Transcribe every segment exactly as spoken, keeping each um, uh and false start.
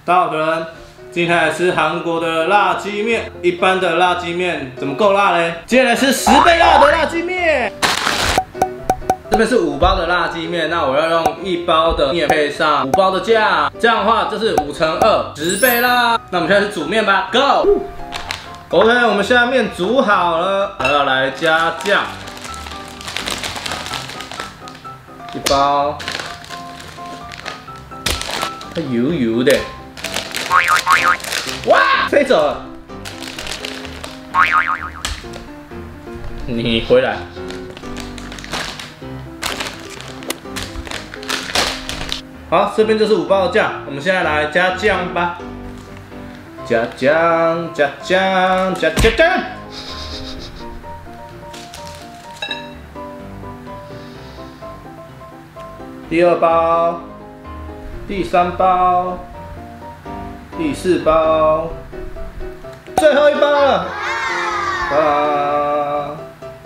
大家好，主人，今天来吃韩国的辣鸡面。一般的辣鸡面怎么够辣嘞？今天来吃十倍辣的辣鸡面。这边是五包的辣鸡面，那我要用一包的面配上五包的酱，这样的话就是五乘二，十倍辣。那我们现在去煮面吧 ，Go。OK， 我们现在面煮好了，还要来加酱，一包，它油油的。 哇，飞走了！你回来。好，这边就是五包的酱，我们现在来加酱吧。加酱，加酱，加加酱。第二包，第三包。 第四包，最后一包了，啊！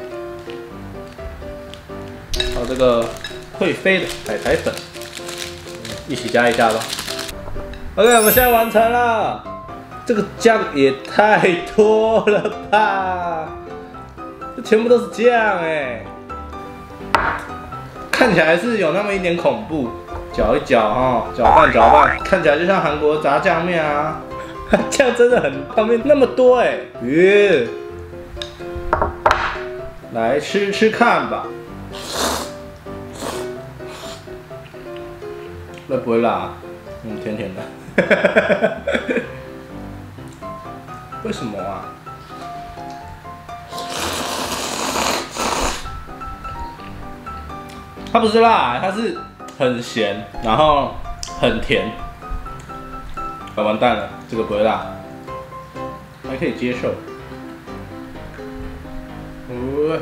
还有这个会飞的海苔粉，一起加一下吧。OK， 我们现在完成了。这个酱也太多了吧！这全部都是酱哎，看起来是有那么一点恐怖。 搅一搅哈，搅拌搅拌，看起来就像韩国炸酱面啊，酱真的很旁边那么多哎，耶！来吃吃看吧，会不会辣？嗯，甜甜的。为什么啊？它不是辣，它是。 很咸，然后很甜，啊完蛋了，这个不会辣，还可以接受。哦，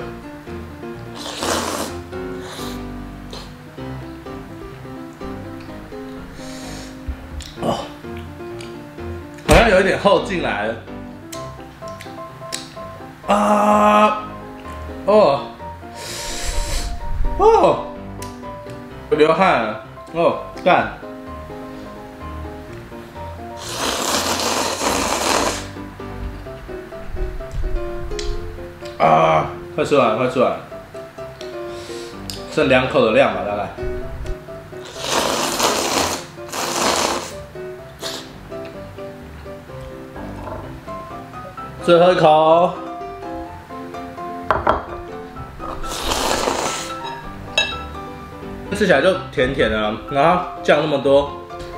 哦，好像有一点后劲来了。啊，哦，哦。 我流汗了哦，干！啊，快吃完，快吃完，剩两口的量吧，大概。最后一口。 吃起来就甜甜的，然后酱那么多，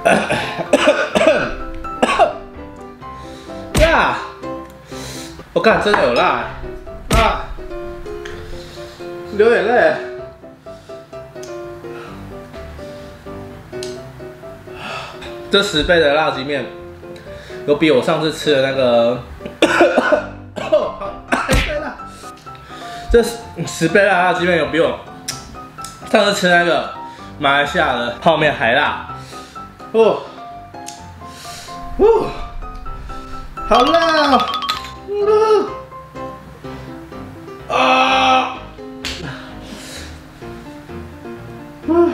呀！我看真的有辣啊！流眼泪。这十倍的辣鸡面，有比我上次吃的那个，这十倍辣辣鸡面有比我。 上次吃那个马来西亚的泡面还辣，哦，哦，好辣哦，啊，嗯，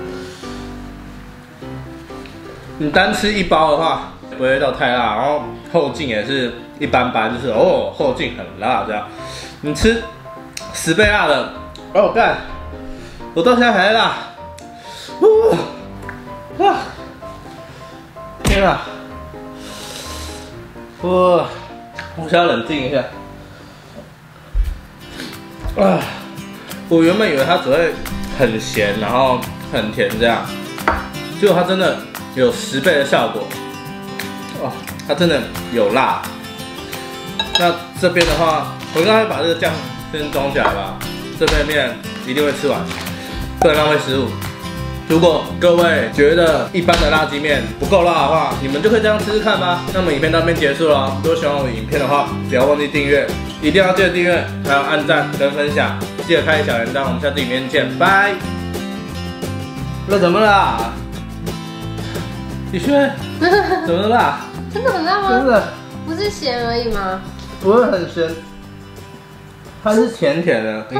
你单吃一包的话不会到太辣，然后后劲也是一般般，就是哦后劲很辣这样。你吃十倍辣的，哦干！ 我到现在还在辣，哇！天啊！哇！我需要冷静一下。啊！我原本以为它只会很咸，然后很甜这样，结果它真的有十倍的效果。哦，它真的有辣。那这边的话，我刚才把这个酱先装起来吧，这边面一定会吃完。 不能浪费食物。如果各位觉得一般的辣鸡面不够辣的话，你们就可以这样吃吃看吧。那么影片到这边结束了。如果喜欢我的影片的话，不要忘记订阅，一定要记得订阅，还有按赞跟分享，记得开小铃铛。我们下次影片见，拜。那怎么啦？宇轩，怎么啦？ 真的很辣吗？ 真的， 不是咸而已吗？ 不会很咸，它是甜甜的。